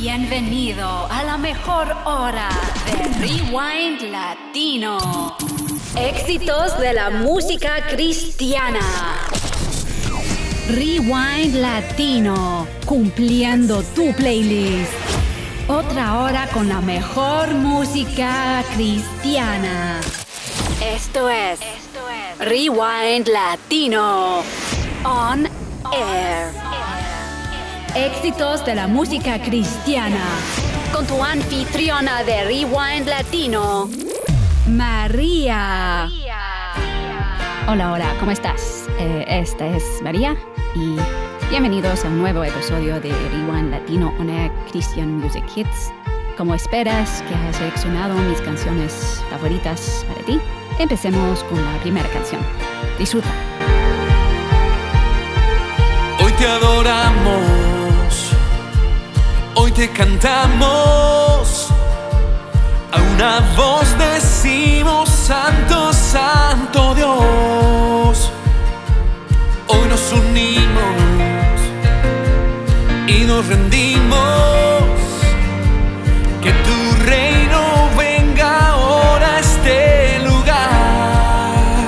Bienvenido a la mejor hora de Rewind Latino. Éxitos de la música cristiana. Rewind Latino, cumpliendo tu playlist. Otra hora con la mejor música cristiana. Esto es Rewind Latino On Air. Éxitos de la música cristiana. Con tu anfitriona de Rewind Latino, María. Hola, ¿cómo estás? Esta es María y bienvenidos a un nuevo episodio de Rewind Latino On Air Christian Music Hits. Como esperas que has seleccionado mis canciones favoritas para ti, empecemos con la primera canción. Disfruta. Hoy te adoramos, hoy te cantamos, a una voz decimos Santo, Santo Dios. Hoy nos unimos y nos rendimos, que tu reino venga ahora a este lugar.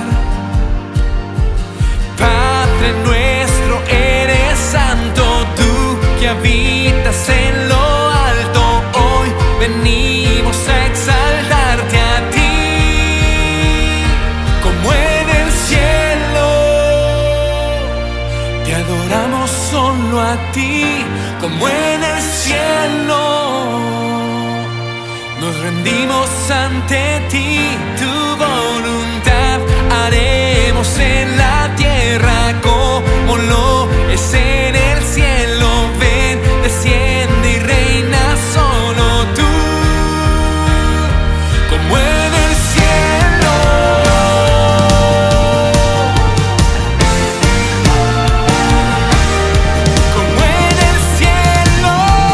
Padre nuestro, eres santo, tú que habitas en lo alto. Hoy venimos a exaltarte a ti, como en el cielo. Te adoramos solo a ti, como en el cielo. Nos rendimos ante ti, tu voluntad haremos en la tierra como lo es en el cielo. Ven, desciende y reina solo tú, como en el cielo. Como en el cielo.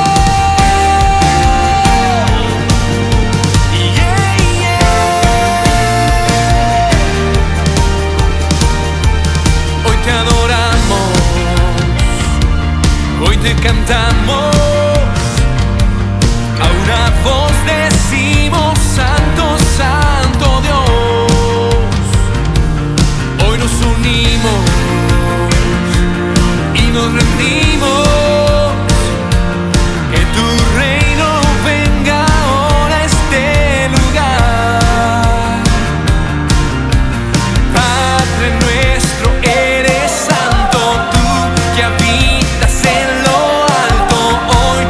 Hoy te adoramos, hoy te cantamos, a una voz decimos Santo, Santo Dios. Hoy nos unimos y nos rendimos, que tu reino venga ahora a este lugar. Padre nuestro, eres santo, tú que habitas en lo alto. Hoy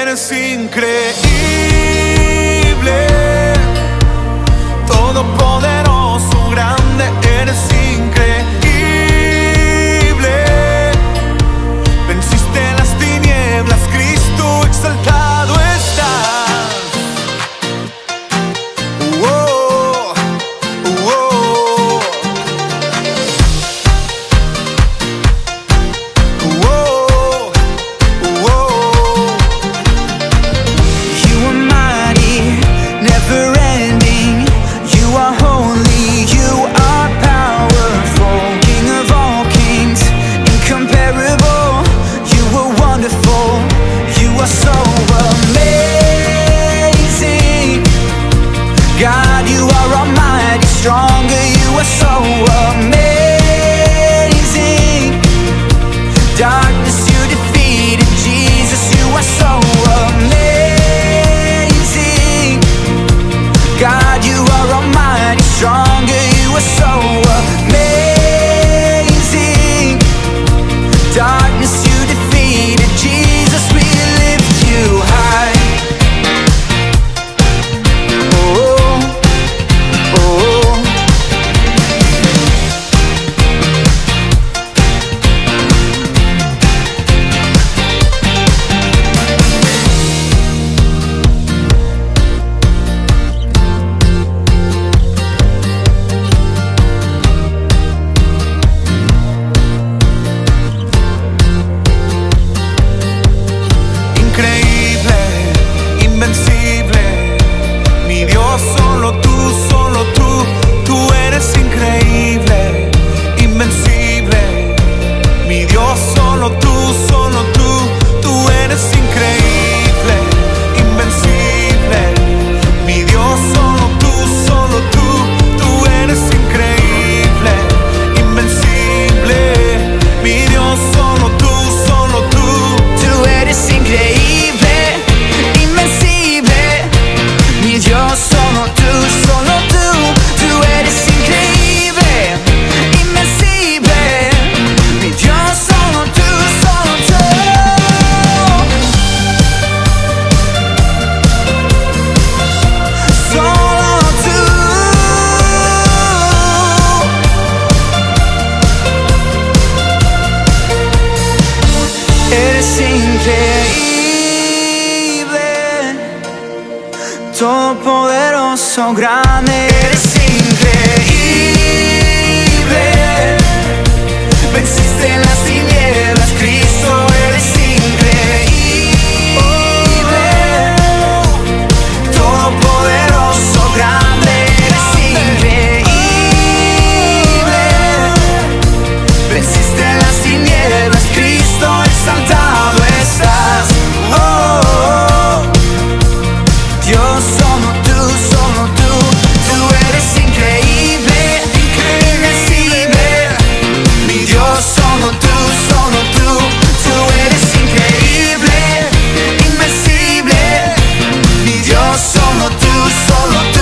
eres increíble, todopoderoso, grande, eres increíble. Venciste las tinieblas, Cristo exaltado estás. Oh, oh, oh. Stronger, you are so amazing. Darkness you defeated, Jesus, you are so amazing. God, you are almighty, stronger, you are so amazing. Darkness you defeated, Jesus, we lift you high. Todopoderoso, grande, eres increíble. Venciste las tinieblas, Cristo, eres increíble. Todopoderoso, grande, eres increíble. Venciste las tinieblas, Cristo, exaltado estás. Dios, solo tú, tú eres increíble, invencible. Mi Dios, solo tú, tú eres increíble, invencible. Mi Dios, solo tú, solo tú.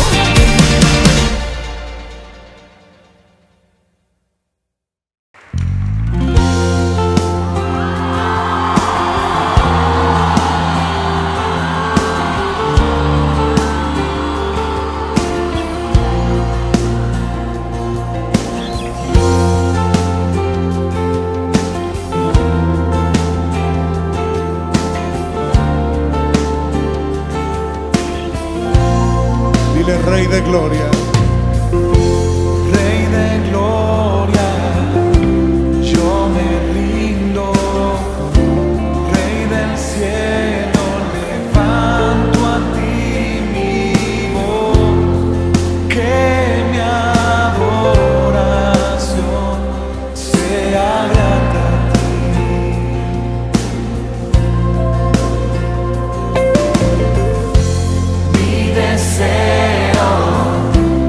Rey de gloria, Rey de gloria, yo me rindo. Rey del cielo, levanto a ti mi voz, que mi adoración sea grata a ti. Mi deseo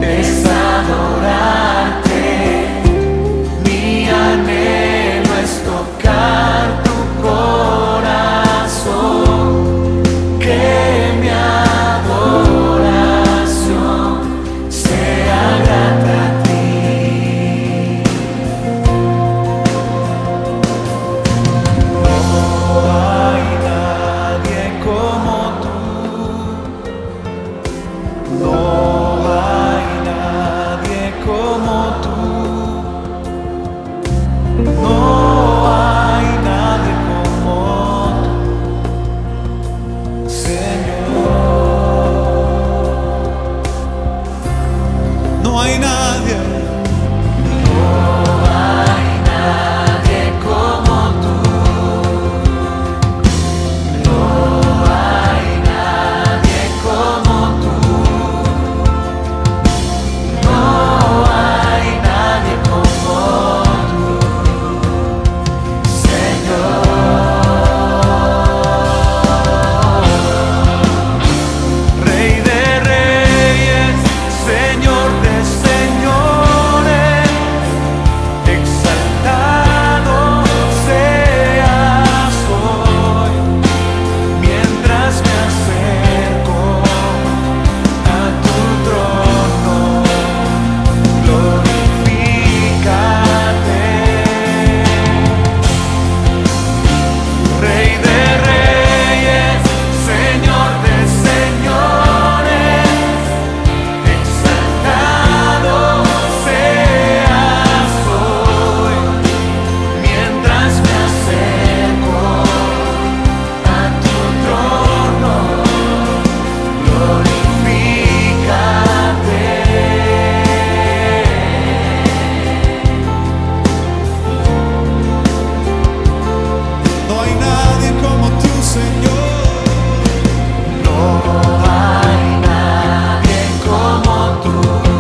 No hay nadie como tú, Señor. No hay nadie como tú.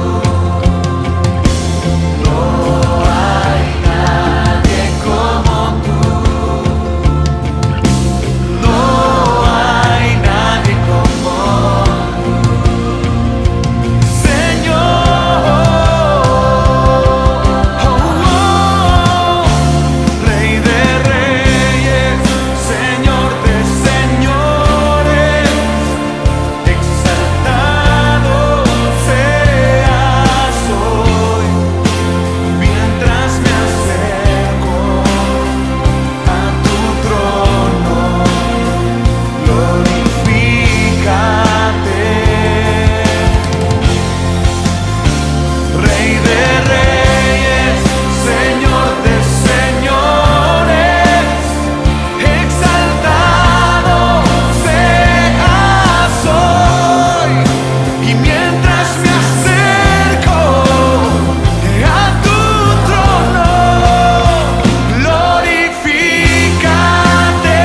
No hay nadie como tú. No hay nadie como tú. Señor, Rey de reyes, Señor de señores, exaltado seas hoy. Mientras me acerco a tu trono, glorifícate. Rey de reyes, Señor de señores, exaltado seas hoy. Y mientras me acerco a tu trono, glorifícate.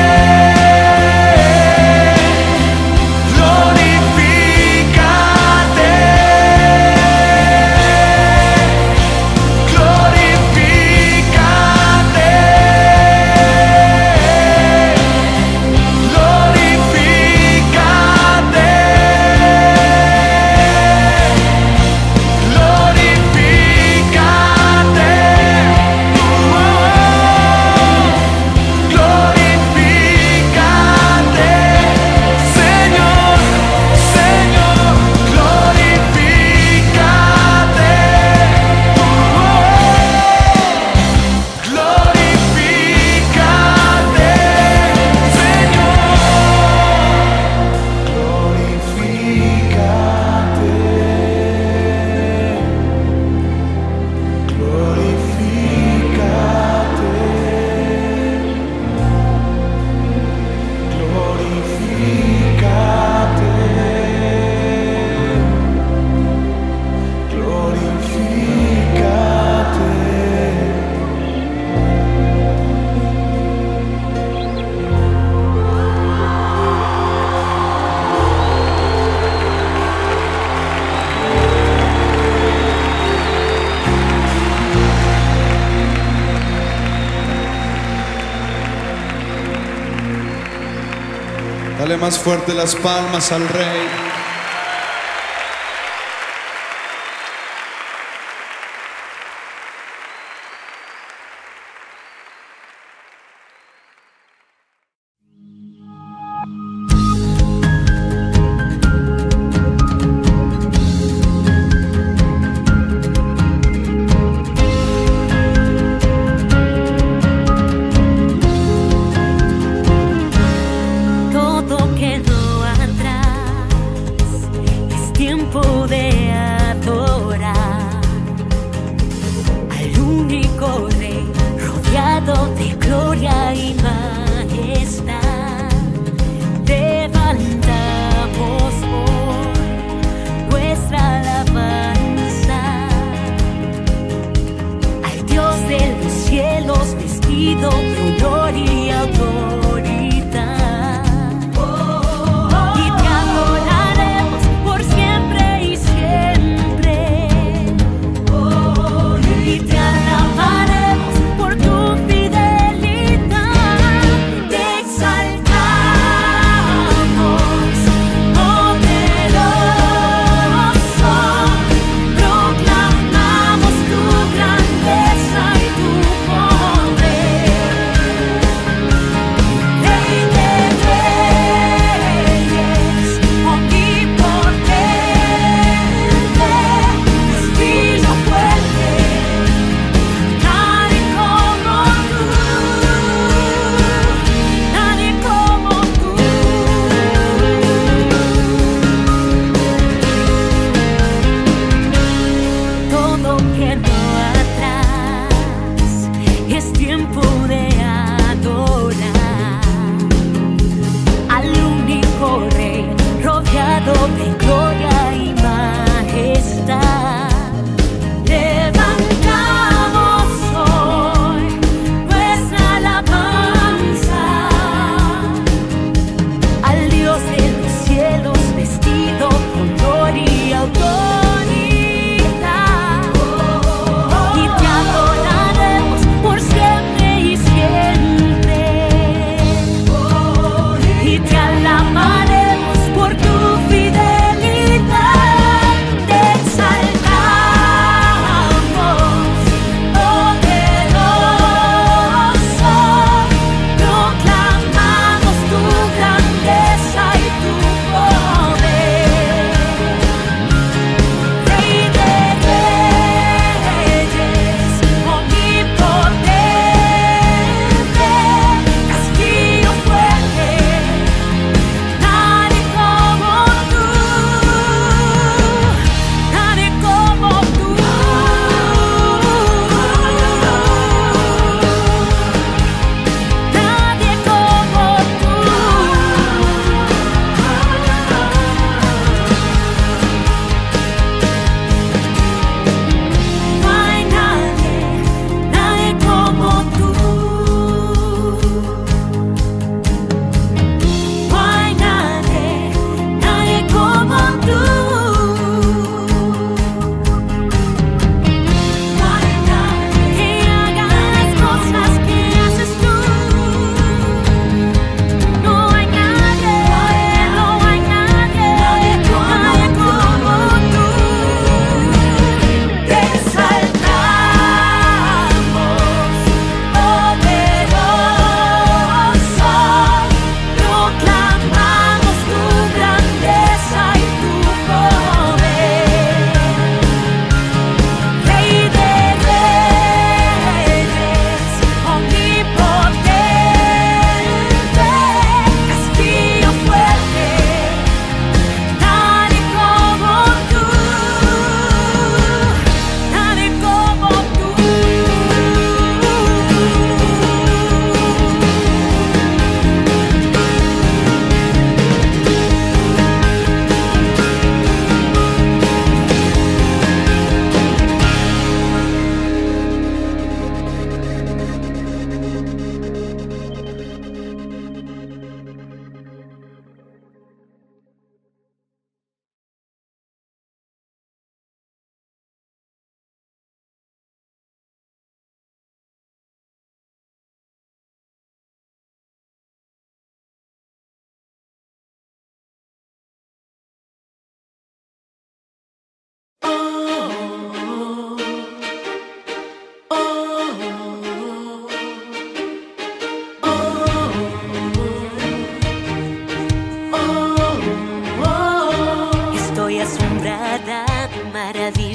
Glorifícate. Dale más fuerte las palmas al Rey. Todo quedó atrás, es tiempo de adorar al único Rey, rodeado de gloria y majestad. Levantamos hoy nuestra alabanza al Dios de los cielos, vestido de honor y autoridad. Y te adoraremos por siempre y siempre. Y te alabaremos por tu fidelidad. Te exaltamos, poderoso. Proclamamos tu grandeza y tu poder.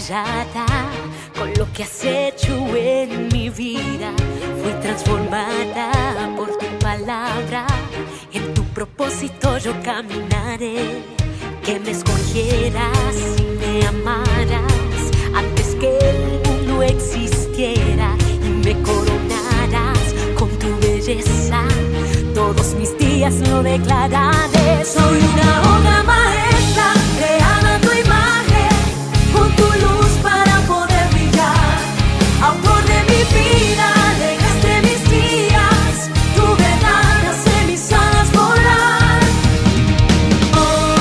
maravillada con lo que has hecho en mi vida. Fui transformada por tu palabra. En tu propósito yo caminaré. Que me escogieras y me amaras antes que el mundo existiera, y me coronaras con tu belleza. Todos mis días lo declararé. Soy una obra maestra creada a tu imagen, con tu luz para poder brillar. Autor de mi vida, alegraste mis días. Tu verdad hace mis alas volar. Oh,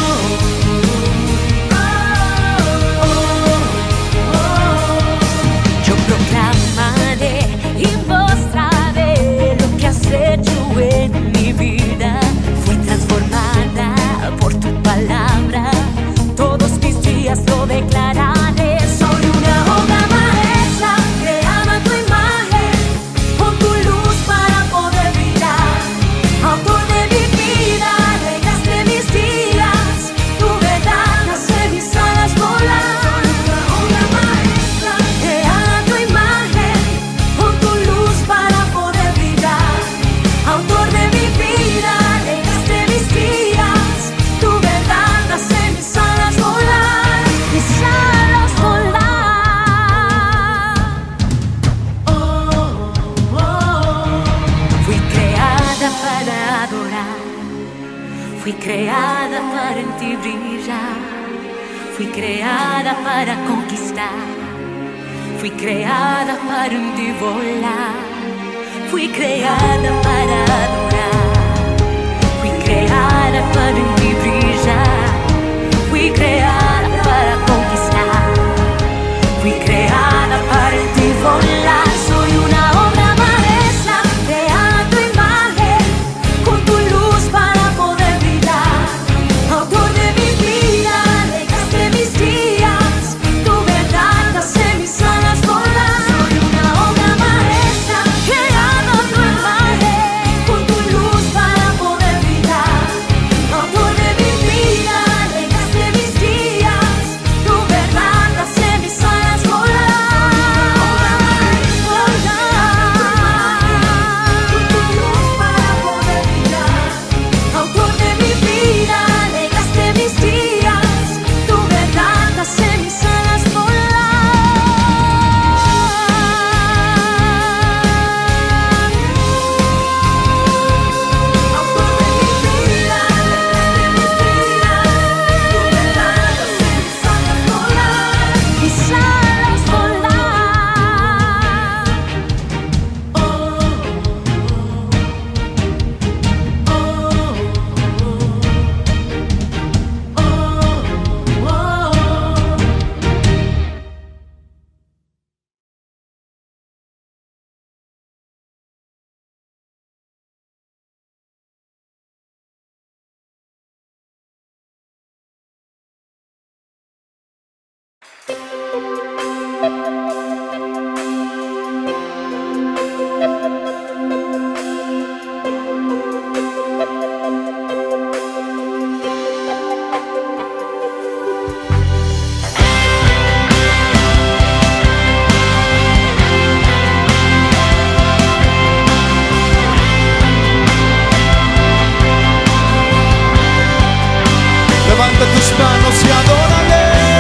oh, oh, oh, oh. Yo proclamaré y mostraré lo que has hecho en mi vida. Fui transformada por tu palabra. Todos mis días lo declararé. Soy una obra maestra creada a tu imagen, con tu luz para poder brillar. Autor de mi vida, alegraste mis días. Tu verdad hace mis alas volar. Una obra maestra creada a tu imagen, con tu luz para poder brillar. Autor de mi vida, alegraste mis días. Tu verdad hace mis alas volar. Mis alas volar. Oh, oh, oh. Fui creada para adorar. Fui creada para en ti brillar. Fui creada para conquistar. Fui creada para en ti volar. Fui creada para adorar. Fui creada para en ti brillar. Fui creada para conquistar. Fui creada para en ti volar. Soy una obra maestra creada a tu imagen, con tu luz para poder brillar. Autor de mi vida, alegraste mis días. Tu verdad hace mis alas volar. Soy una obra maestra creada a tu imagen, con tu luz para poder brillar. Autor de mi vida, alegraste mis días. Tu verdad hace mis alas volar. Con tu luz para poder brillar. Autor de mi vida, alegraste mis días. Tu verdad hace mis alas Levanta tus manos y adórale.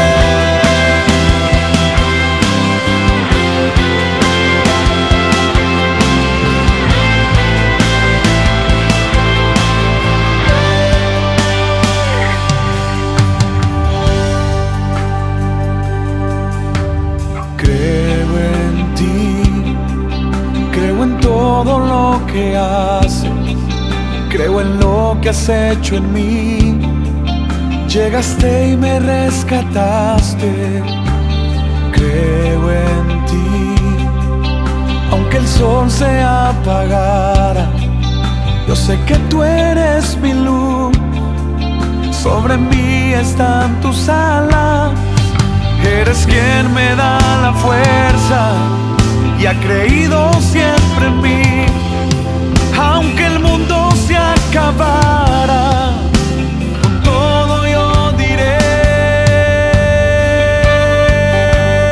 Creo en ti, creo en todo lo que haces, creo en lo que has hecho en mí. Llegaste y me rescataste. Creo en ti, aunque el sol se apagara, yo sé que tú eres mi luz. Sobre mí están tus alas. Eres quien me da la fuerza y ha creído siempre en mí. Aunque el mundo se acabara, con todo yo diré: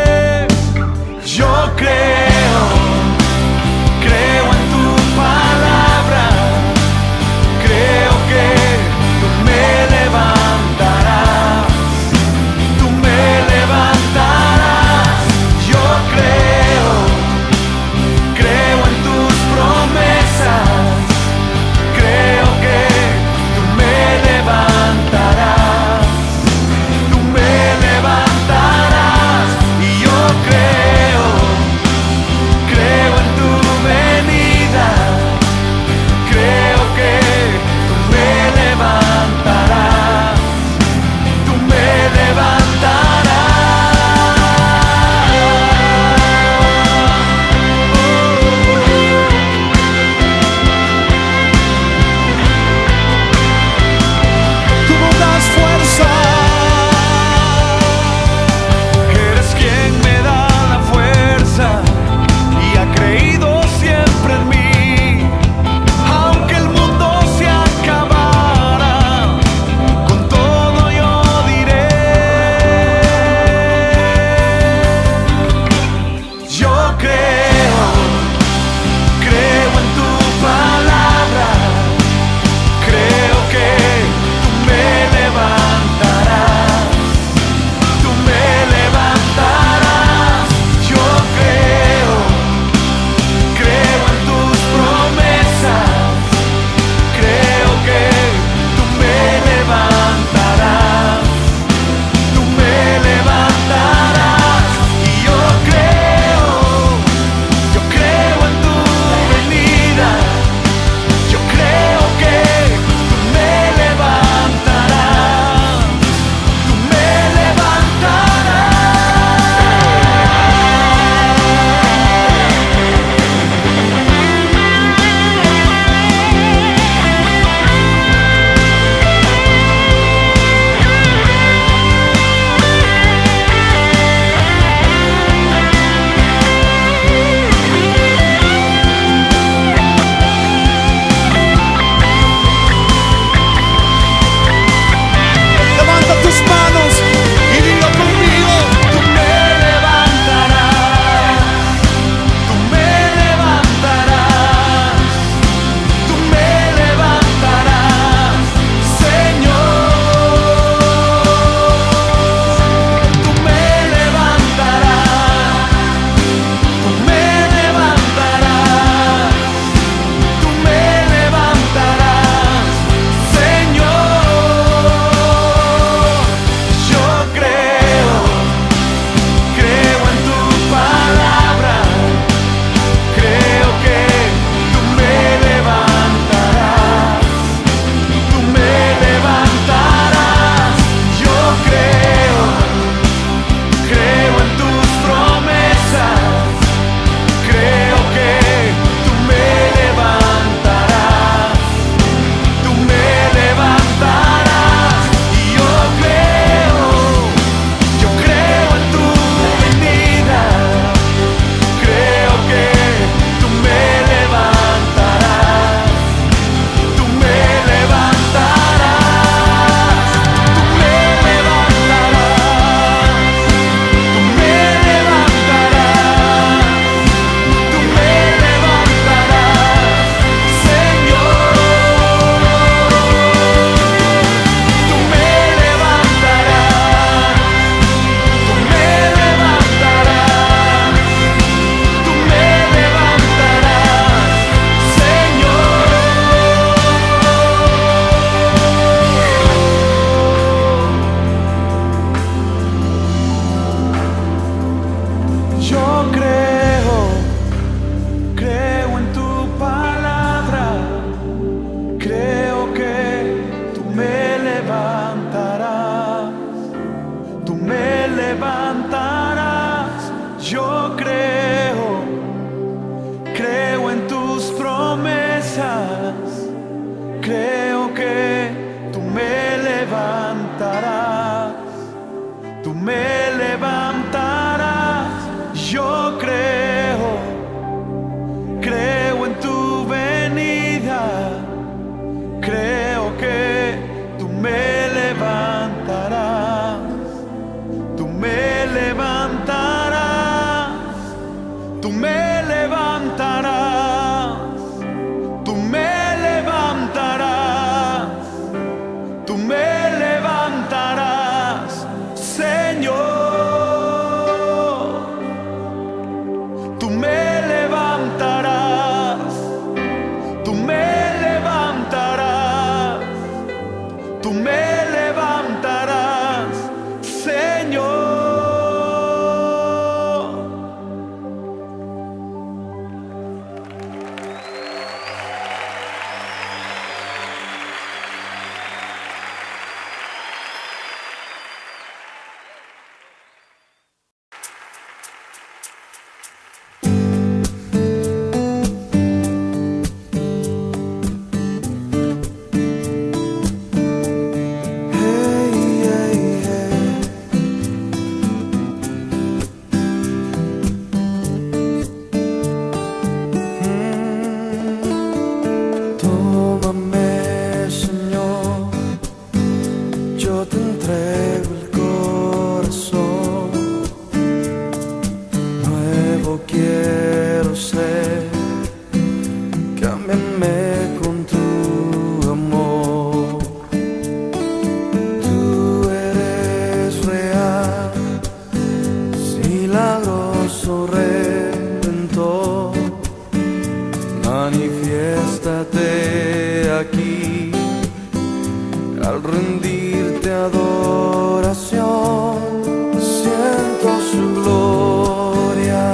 al rendirte adoración, siento su gloria,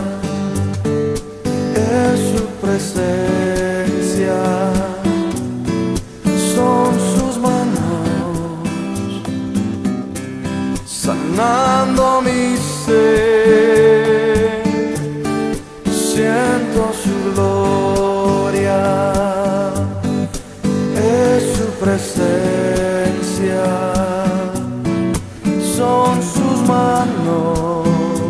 es su presencia, son sus manos sanando mi ser, siento su gloria, es su presencia, son sus manos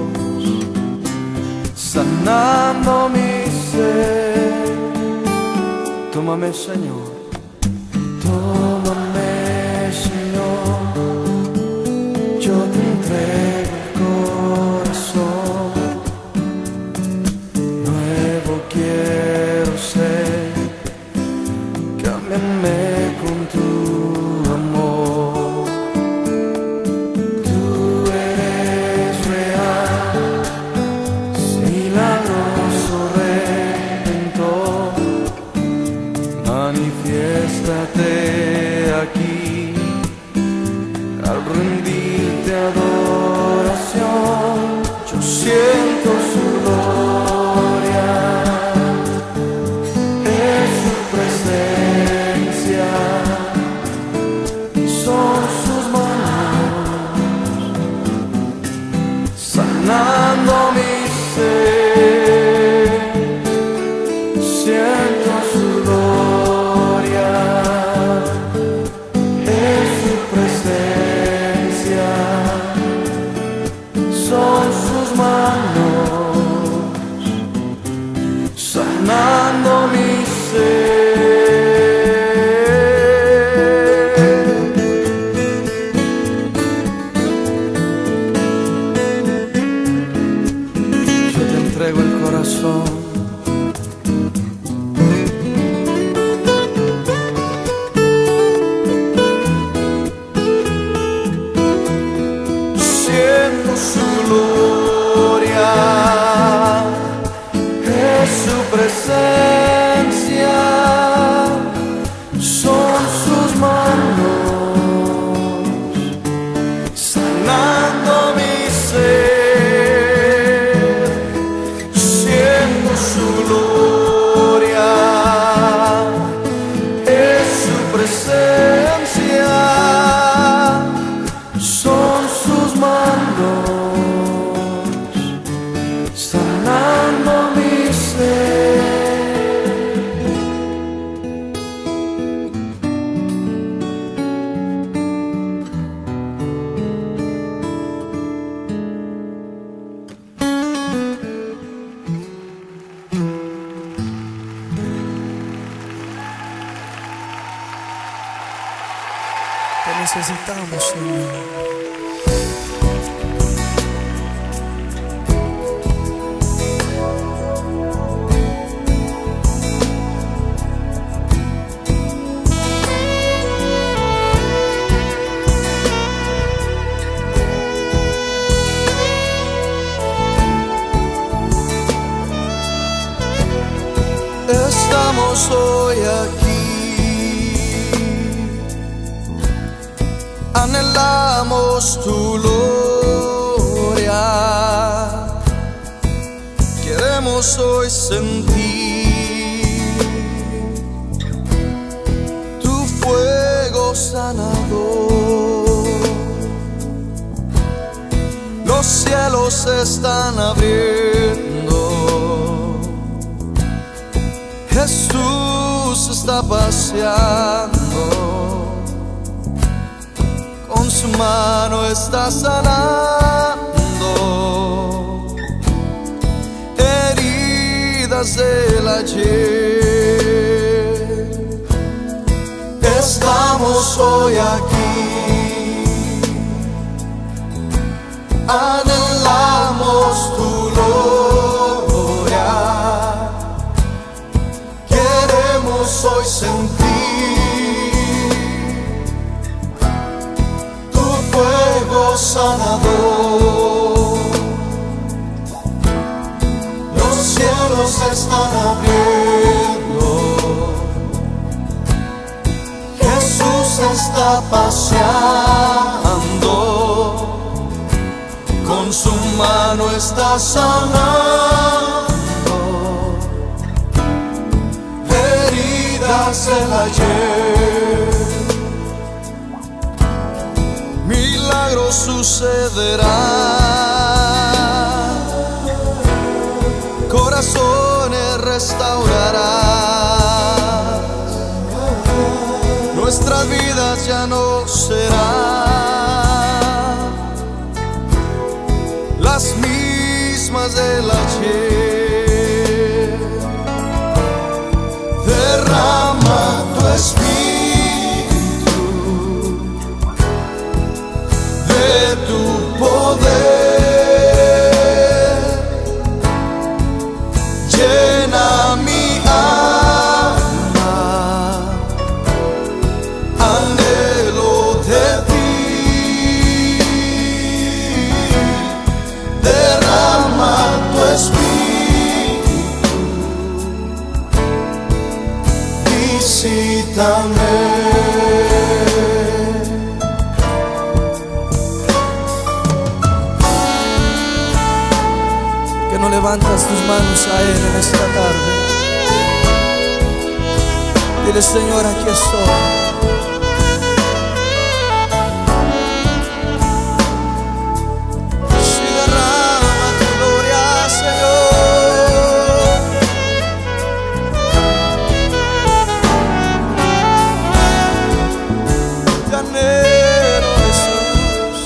sanando mi ser. Tómame, Señor, tómame, Señor, yo te entrego el corazón, nuevo quiero ser, cámbiame con tu amor. Tú eres real, milagroso Redentor, manifiéstate aquí, al rendirte adoración, yo siento su gloria, es su presencia, son sus manos sanando mi ser, siento su gloria, es su presencia, son sus manos sanando mi ser. Yo te entrego el corazón, siento su gloria, es su presencia, son sus manos sanando mi ser, siento su gloria, es su presencia, son sus manos sanando mi ser. Te necesitamos, Señor. Estamos hoy aquí, anhelamos tu gloria, queremos hoy sentir tu fuego sanador. Los cielos se están abriendo, Jesús está paseando, con su mano está sanando heridas del ayer. Estamos hoy aquí, anhelamos tu gloria, queremos hoy sentir tu fuego sanador. Los cielos se están abriendo, Jesús está paseando, con su mano está sanando heridas del ayer. Milagro sucederá, corazones restaurará, nuestras vidas ya no serán las mismas del ayer. Derrama tu espíritu, de tu poder, llena mi alma, anhelo de ti. Derrama tu espíritu, visítame. Que no levantas tus manos a Él en esta tarde. Dile: Señor, aquí estoy. Si derrama tu gloria, Señor. Te anhelo, Jesús.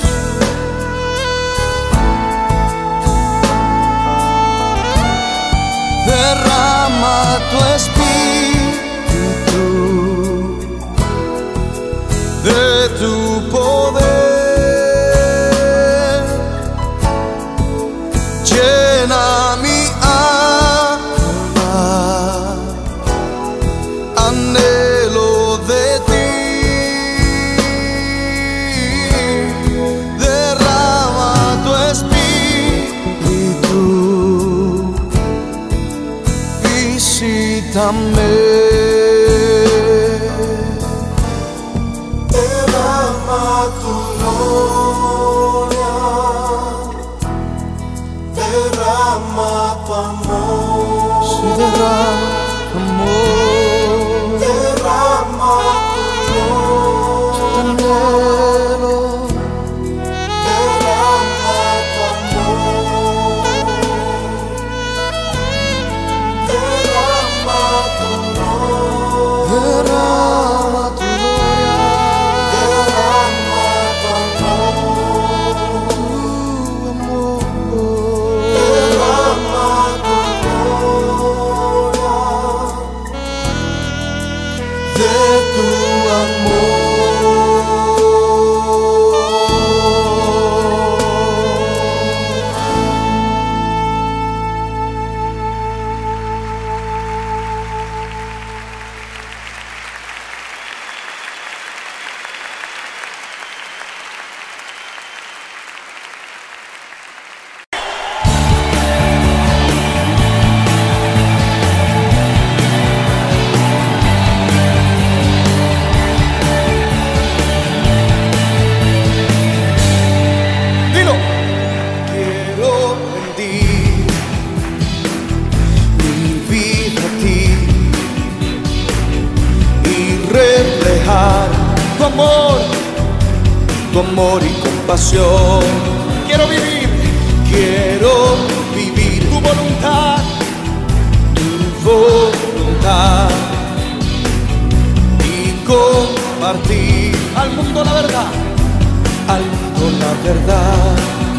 Derrama tu espíritu, de tu poder, llena mi alma, anhelo de ti. Derrama tu espíritu, visítame. Derrama tu gloria, derrama tu amor. Sí, derrama tu amor, derrama tu amor. Te anhelo. Derrama tu amor, derrama tu gloria, derrama tu amor, derrama tu gloria, de tu amor. Dilo. Quiero rendir mi vida a ti y reflejar tu amor y compasión. Quiero vivir tu voluntad, y compartir al mundo la verdad, al mundo la verdad.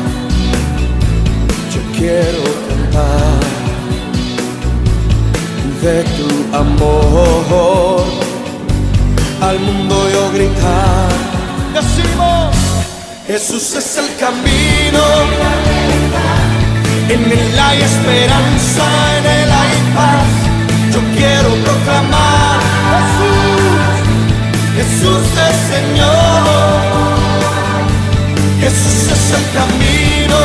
Yo quiero cantar de tu amor, al mundo yo gritar. Decimos: Jesús es el camino, en Él hay esperanza, en Él hay paz. Yo quiero proclamar: Jesús es Señor. Jesús es el camino,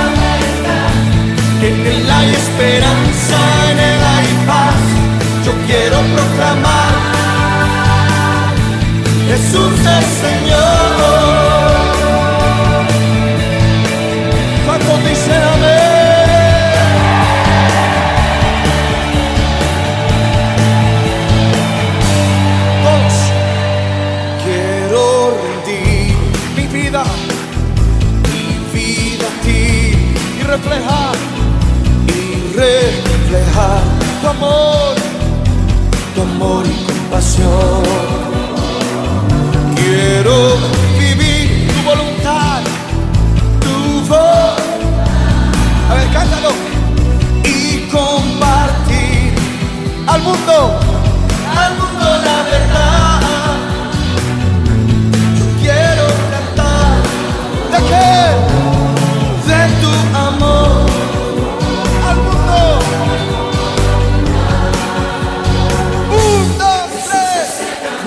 en Él hay esperanza, en Él hay paz. Yo quiero proclamar: Jesús es Señor. ¿Cuántos dicen amén? Todos. Quiero rendir mi vida a ti y reflejar tu amor y compasión. Quiero vivir tu voluntad, tu voz. A ver, cántalo. Y compartir al mundo la verdad. Yo quiero cantar de qué, de tu amor al mundo. 1, 2, 3.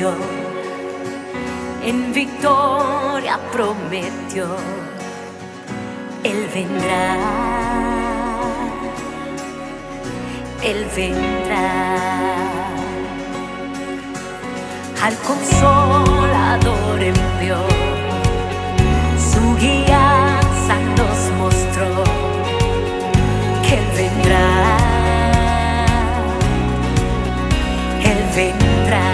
mostró, en victoria prometió, Él vendrá, Él vendrá. Al Consolador envió, su guianza nos mostró, que Él vendrá, Él vendrá.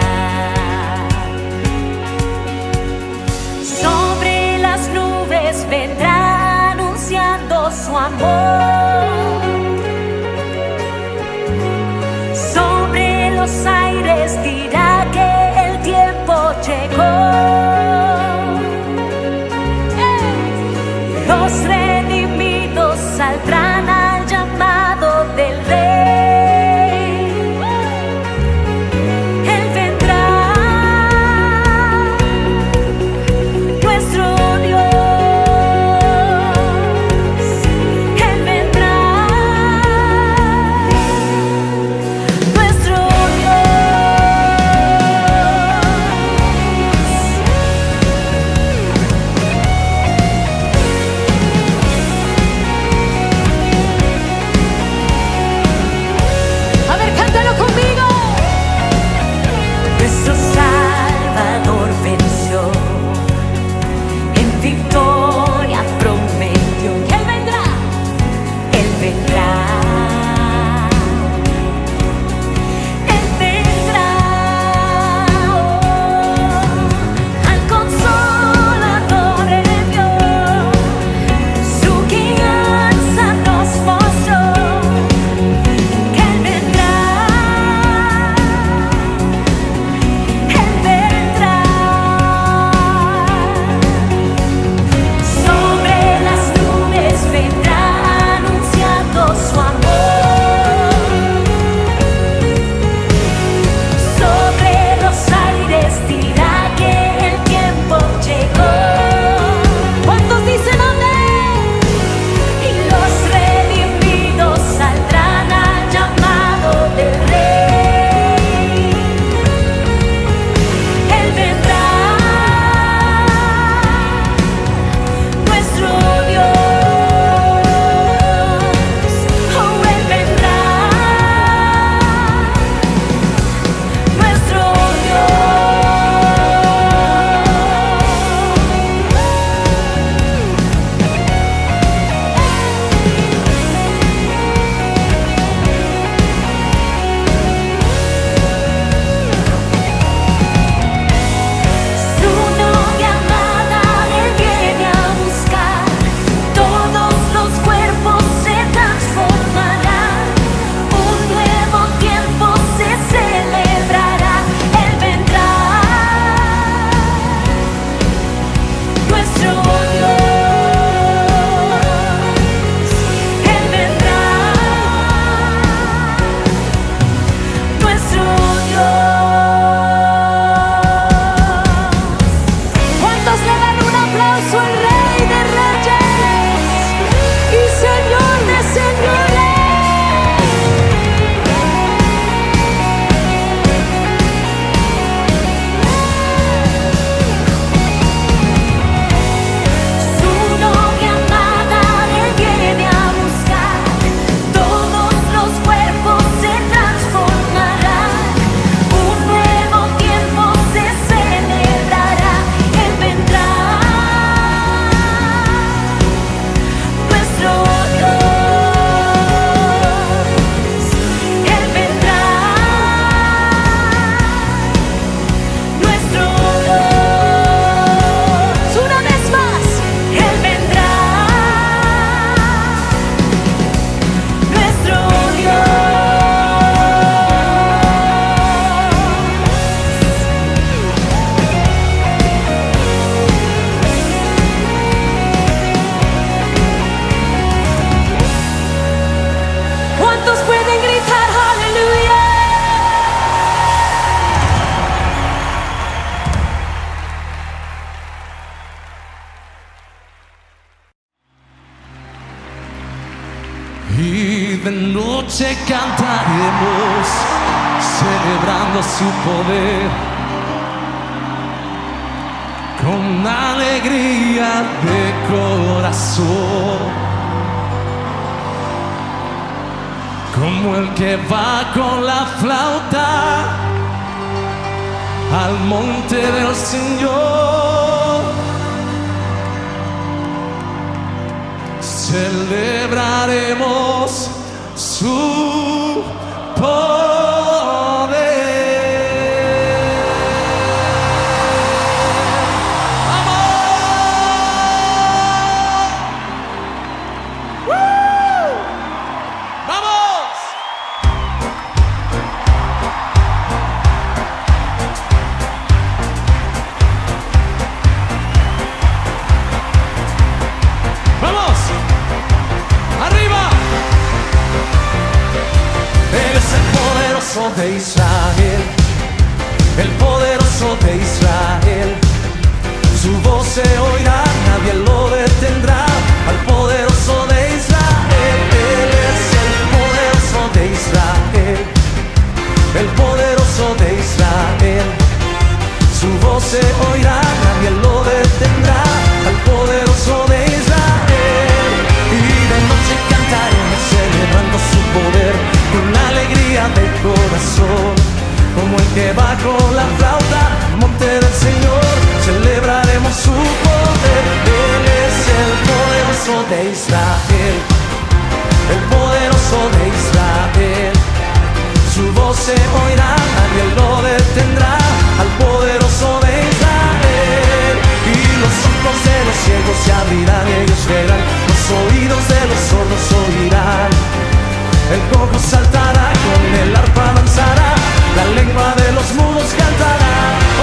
Sobre las nubes vendrá anunciando su amor, sobre los aires dirá que el tiempo llegó. Los redimidos saldrán al llamado del Rey. Él vendrá, nuestro Dios. Él vendrá, nuestro Dios. A ver, cántalo conmigo. Nuestro Salvador venció, en victoria prometió que Él vendrá, Él vendrá, Él vendrá. Al Consolador envió, su guianza nos mostró, que Él vendrá, Él vendrá. Sobre las nubes vendrá anunciando su amor, sobre los aires dirá que el tiempo llegó. ¿Cuántos dicen amén? Y los redimidos saldrán al llamado del Rey. Él vendrá, nuestro Dios. Oh, Él vendrá, nuestro Dios. Su novia amada Él viene a buscar, todos los cuerpos se transformarán, un nuevo tiempo se celebrará. Él vendrá, nuestro Dios. Él vendrá, nuestro Dios. ¿Cuántos le dan un aplauso al Rey de Reyes y Señor de Señores? Su novia amada Él viene a buscar, todos los cuerpos se transformarán, un nuevo tiempo se celebrará. Él vendrá, nuestro Dios. Él vendrá, nuestro Dios. Una vez más, Él vendrá, nuestro Dios. ¿Cuántos pueden gritar aleluya? Y de noche cantaremos, celebrando su poder. con alegría de corazón, como el que va con la flauta al monte del Señor. Celebraremos su poder. De Israel, el poderoso de Israel, su voz se oirá, nadie lo detendrá. Al poderoso de Israel, Él es el poderoso de Israel, el poderoso de Israel, su voz se oirá, nadie lo detendrá. Al poderoso de Israel, y de noche cantaremos celebrando su poder con alegría del corazón, como el que va con la flauta al monte del Señor. Celebraremos su poder. Él es el poderoso de Israel, el poderoso de Israel, su voz se oirá, nadie lo detendrá. Al poderoso de Israel, y los ojos de los ciegos se abrirán y ellos verán, los oídos de los sordos oirán. El cojo saltará, con el arpa danzará, la lengua de los mudos cantará. ¡Oh!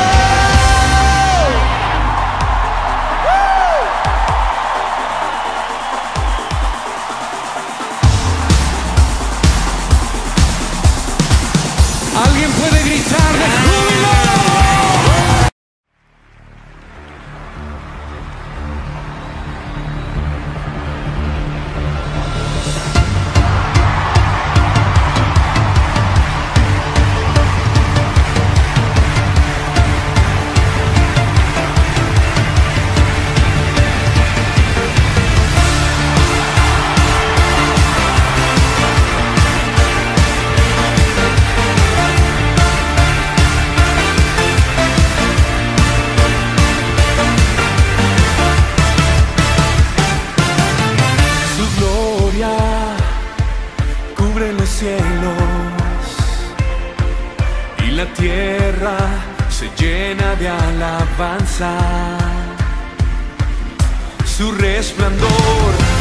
¿Alguien puede gritar de júbilo? La tierra se llena de alabanza, su resplandor